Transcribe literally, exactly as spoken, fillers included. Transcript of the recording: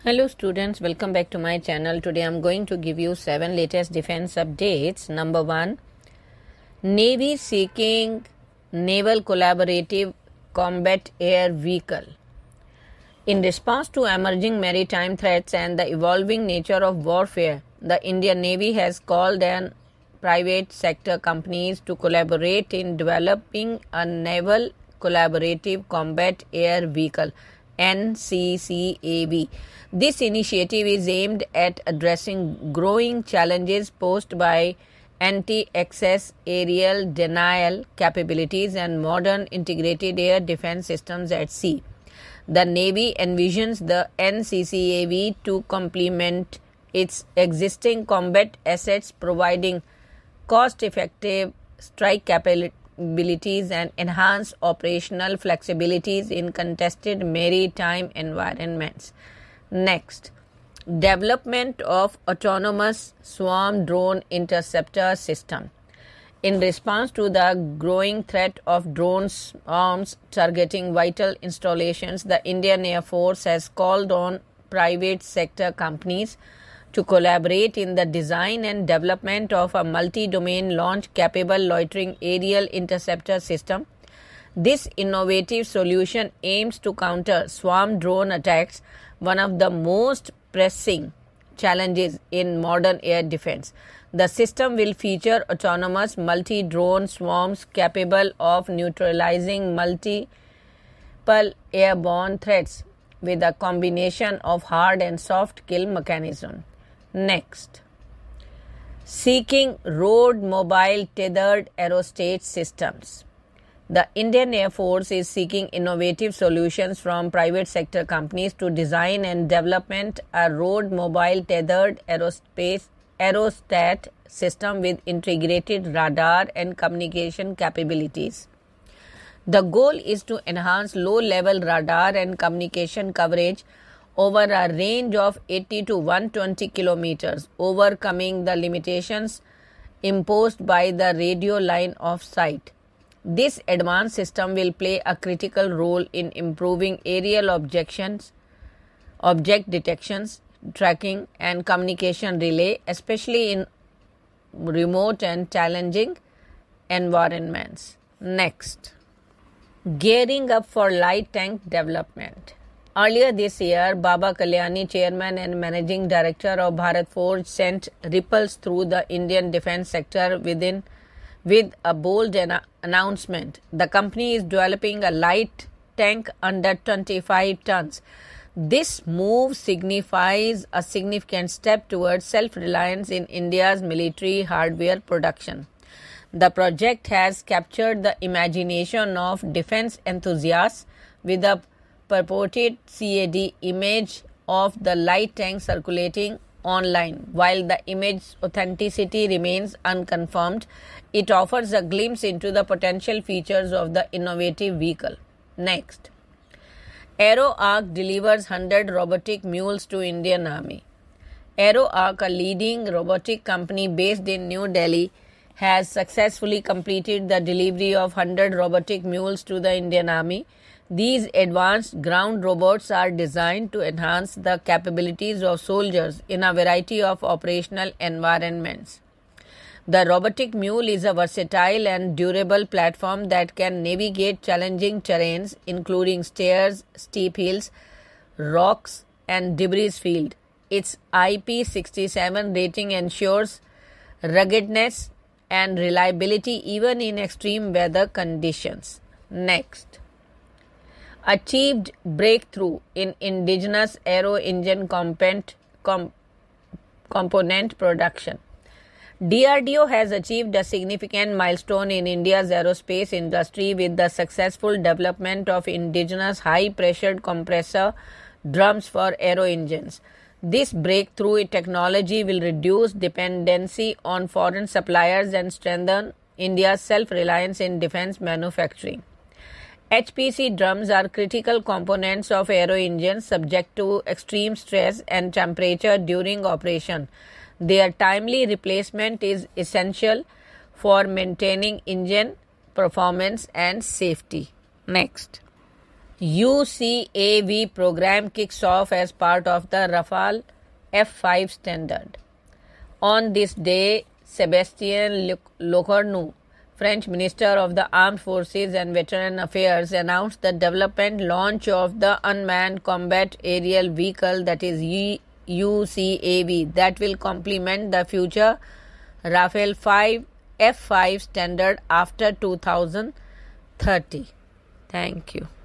Hello students, welcome back to my channel. Today I am going to give you seven latest defense updates. Number one, Navy seeking Naval Collaborative Combat Air Vehicle. In response to emerging maritime threats and the evolving nature of warfare, the Indian Navy has called on private sector companies to collaborate in developing a Naval Collaborative Combat Air Vehicle N C C A V. This initiative is aimed at addressing growing challenges posed by anti-access aerial denial capabilities and modern integrated air defense systems at sea. The Navy envisions the N C C A V to complement its existing combat assets, providing cost-effective strike capabilities abilities and enhance operational flexibilities in contested maritime environments. Next, development of autonomous swarm drone interceptor system. In response to the growing threat of drone swarms targeting vital installations, the Indian Air Force has called on private sector companies to collaborate in the design and development of a multi-domain launch-capable loitering aerial interceptor system. This innovative solution aims to counter swarm drone attacks, one of the most pressing challenges in modern air defense. The system will feature autonomous multi-drone swarms capable of neutralizing multiple airborne threats with a combination of hard and soft kill mechanism. Next, seeking road mobile tethered aerostate systems. The Indian Air Force is seeking innovative solutions from private sector companies to design and development a road mobile tethered aerospace aerostate system with integrated radar and communication capabilities. The goal is to enhance low-level radar and communication coverage over a range of eighty to one hundred twenty kilometers, overcoming the limitations imposed by the radio line of sight. This advanced system will play a critical role in improving aerial objections, object detections, tracking, and communication relay, especially in remote and challenging environments. Next, gearing up for light tank development. Earlier this year, Baba Kalyani, chairman and managing director of Bharat Forge, sent ripples through the Indian defense sector within with a bold an- announcement. The company is developing a light tank under twenty-five tons. This move signifies a significant step towards self-reliance in India's military hardware production. The project has captured the imagination of defense enthusiasts with a purported C A D image of the light tank circulating online. While the image's authenticity remains unconfirmed, it offers a glimpse into the potential features of the innovative vehicle. Next, Aero delivers one hundred robotic mules to Indian Army. Aero, a leading robotic company based in New Delhi, has successfully completed the delivery of one hundred robotic mules to the Indian Army. These advanced ground robots are designed to enhance the capabilities of soldiers in a variety of operational environments. The robotic mule is a versatile and durable platform that can navigate challenging terrains, including stairs, steep hills, rocks, and debris field. Its I P sixty-seven rating ensures ruggedness and reliability even in extreme weather conditions. Next, achieved breakthrough in indigenous aero engine component, com, component production. D R D O has achieved a significant milestone in India's aerospace industry with the successful development of indigenous high-pressured compressor drums for aero engines. This breakthrough technology will reduce dependency on foreign suppliers and strengthen India's self-reliance in defense manufacturing. H P C drums are critical components of aero engines subject to extreme stress and temperature during operation. Their timely replacement is essential for maintaining engine performance and safety. Next, U C A V program kicks off as part of the Rafale F five standard. On this day, Sébastien Lecornu, French Minister of the Armed Forces and Veteran Affairs, announced the development launch of the Unmanned Combat Aerial Vehicle, that is U C A V, that will complement the future Rafale F five standard after two thousand thirty. Thank you.